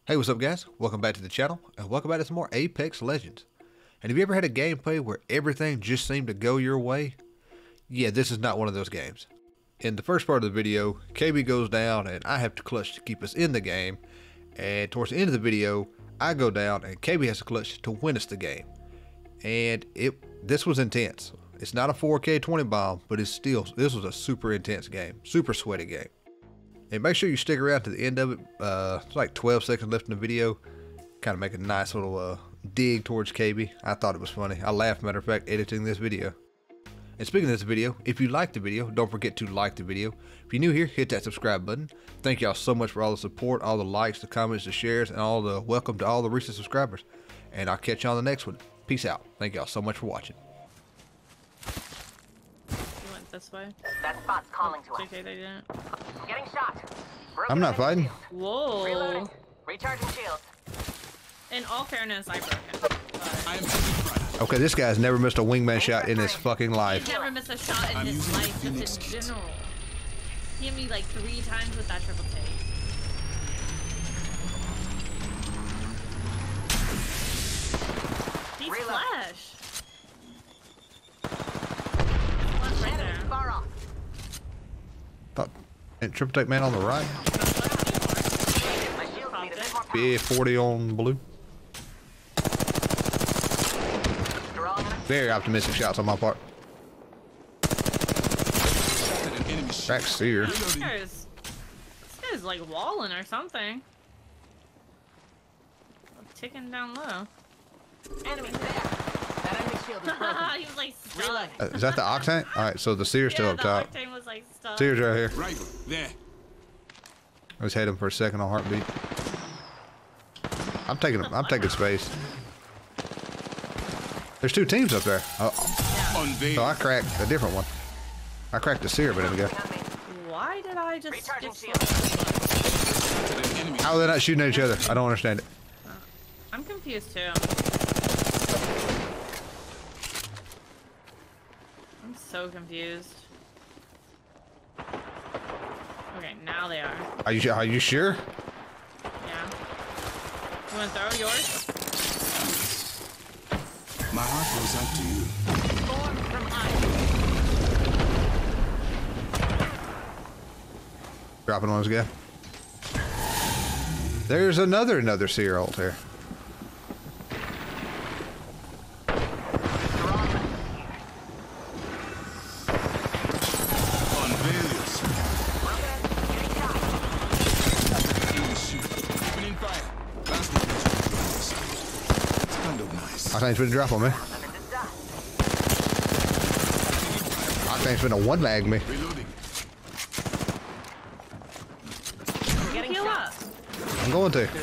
Hey, what's up guys? Welcome back to the channel, and welcome back to some more Apex Legends. And have you ever had a gameplay where everything just seemed to go your way? Yeah, this is not one of those games. In the first part of the video, KB goes down and I have to clutch to keep us in the game. And towards the end of the video, I go down and KB has to clutch to win us the game. And this was intense. It's not a 4K 20 bomb, but this was a super intense game, super sweaty game. And make sure you stick around to the end of it. It's like 12 seconds left in the video. Kind of make a nice little dig towards KB. I thought it was funny. I laughed, matter of fact, editing this video. And speaking of this video, if you liked the video, don't forget to like the video. If you're new here, hit that subscribe button. Thank y'all so much for all the support, all the likes, the comments, the shares, and all the welcome to all the recent subscribers. And I'll catch you on the next one. Peace out. Thank y'all so much for watching. This way. That spot's calling to us. JK, they didn't. I'm getting shot. I'm not fighting. Whoa. Reloading. Recharging shields. In all fairness, I broke it. Okay, this guy's never missed a wingman shot in his fucking life. He's never missed a shot in his life, just in general. He hit me like 3 times with that triple take. He's flash. Right there. Far off. Thought, and triple take man on the right. My shields need a bit more power. Yeah, 40 on blue. Strong enough. Very optimistic shots on my part. Back Seer. This guy's like walling or something. I'm ticking down low. Enemies there. That enemy shield is broken. He was like stuck. Is that the Octane? Alright, so the Seer's still Yeah, up top. the Octane was like stuck. Seer's right here. Rifle, there. Let's hit him for a second on heartbeat. I'm taking space. There's 2 teams up there. Unveil. So I cracked a different one. I cracked the Seer, but then we go. Why did I just Recharging get shields. How are they not shooting at each other? I don't understand it. I'm confused too. I'm so confused. Okay, now they are. Are you sure? Yeah. You wanna throw yours? My heart goes out to you. Form from iron. Dropping on his guy. There's another Seer ult here. Unveil yourself. Opening fire. Last one. It's kind of nice. Octane's been a drop on me. Octane's been a one mag me. Reloading. Getting Heal shot. up. I'm going to. I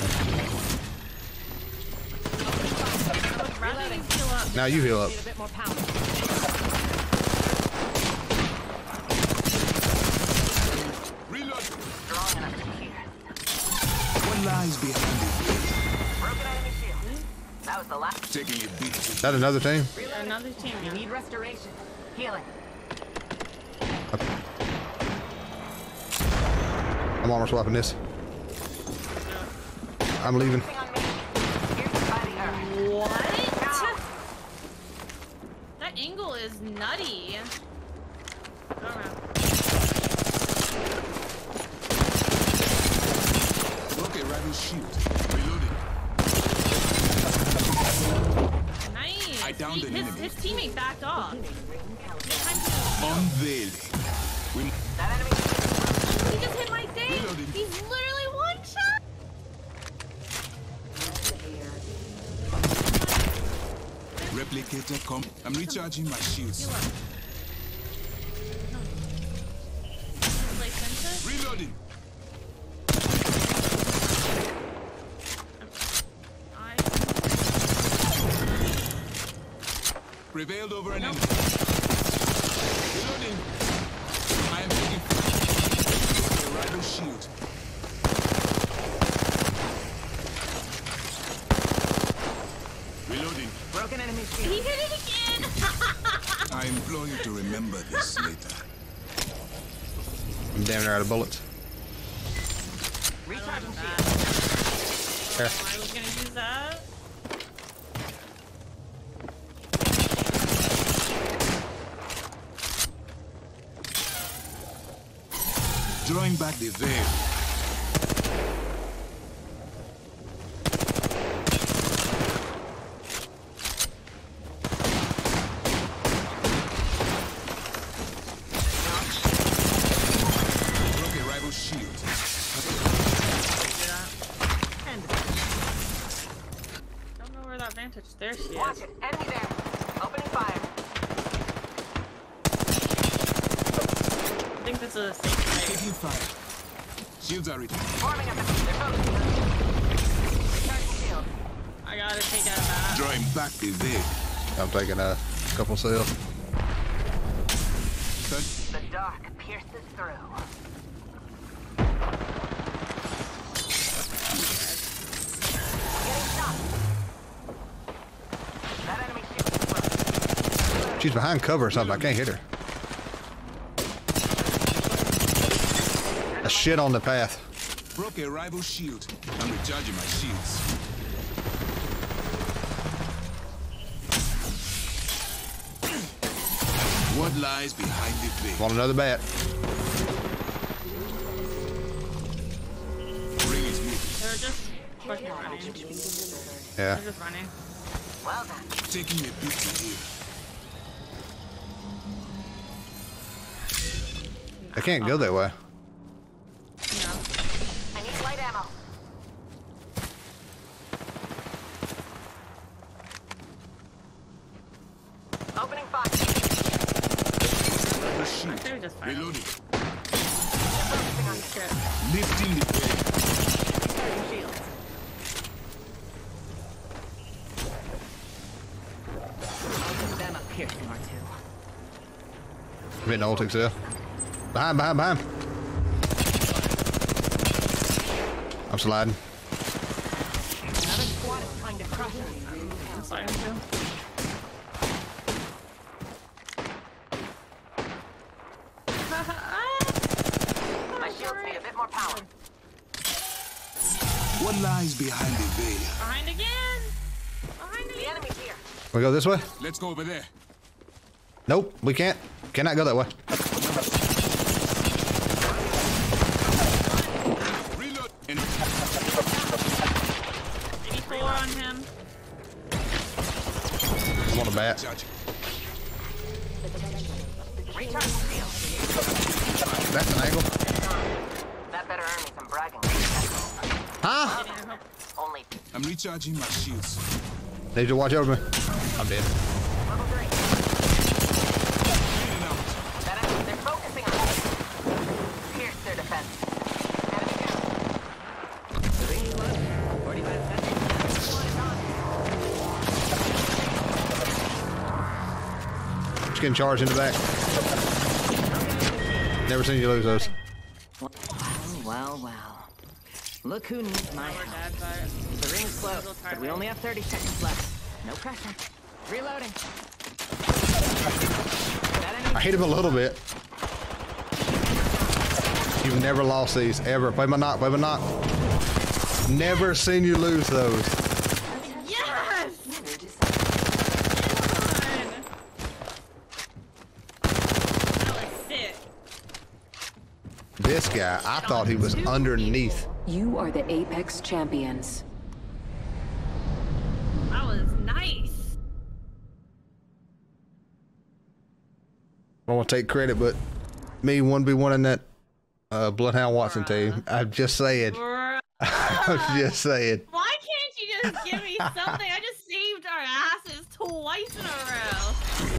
would rather you heal up. Now you heal up. Need a bit more power. Reload. Strong enough to hear. What lies behind it? Broken enemy shield. That was the last. Taking a beat. Is that another team? Another team. You need restoration. Healing. I'm armor swapping this. I'm leaving. Focusing on me. Here's the fighting earth. What? That angle is nutty. Alright. Okay, rival shield. Reloading. Nice. I downed an enemy. His teammate backed off. He had time to- Unveil. We That enemy shield. He just hit my thing. Reloading. He's literally one shot. replicator come. I'm recharging my shields. Heal up. No. Like Vincent? Reloading. I Prevailed over an enemy. Reloading. I am taking the rival shield. Reloading. Broken enemy He shield. hit it again. I implore you to remember this later. I'm damn near out of bullets. Recharging I shield. I was gonna use that. Drawing back the veil. Broke a rival shield. Don't know where that vantage. There she Watch is. it. Enemy there. Opening fire. I think this is a safe place. Taking fire. Shields are ready. Forming up. They're focused. Recharging shield. I gotta take out that. Drawing back the veil. I'm taking a couple sales. The dark pierces through. Getting shot. That enemy shield is broken. She's behind cover or something. I can't hit her. A shit on the path. Broke a rival shield. I'm recharging my shields. What lies behind the veil? Want another bat? Ring is moving. They're just fucking running. Yeah. They're just running. Well done. Taking a beat to heal. I can't go that way. No. I need light ammo. Opening fire. Rival shield. They're just fighting. Reloading. Focusing on Shit. Lifting the veil. recharging shields. I'll give them a piercing or two. I'm hitting the ultic cell. Behind. I'm sliding. Another squad is trying to crush us. I'm sliding too. My shields need a bit more power. What lies behind the veil? Behind again. Behind The again. enemy's here. We go this way? Let's go over there. Nope, we can't. Cannot go that way. Reload. And 84 on him. I want a bat. charging. Recharging shield. That's an angle. That better earn me some bragging. Huh? Only I'm recharging my shields. Need to watch over me. I'm dead. level 3. Cleaning out. That enemy, they're focusing on us. Pierce their defense. Enemy down. The ring's low. 45 seconds. One is on. Just getting charged in the back. Never seen you lose those. Well. Look who needs my We're help. dead, but The ring's close, but we only have 30 seconds left. No pressure. Reloading. That enemy I hit him a little bit. You've never lost these, ever. Play my knock. Never seen you lose those. yes! That was sick. This guy, I thought he was underneath. You are the Apex champions. That was nice. I want to take credit, but me 1v1 in that Bloodhound Watson team. I'm just saying. Bruh. I'm just saying. Why can't you just give me something? I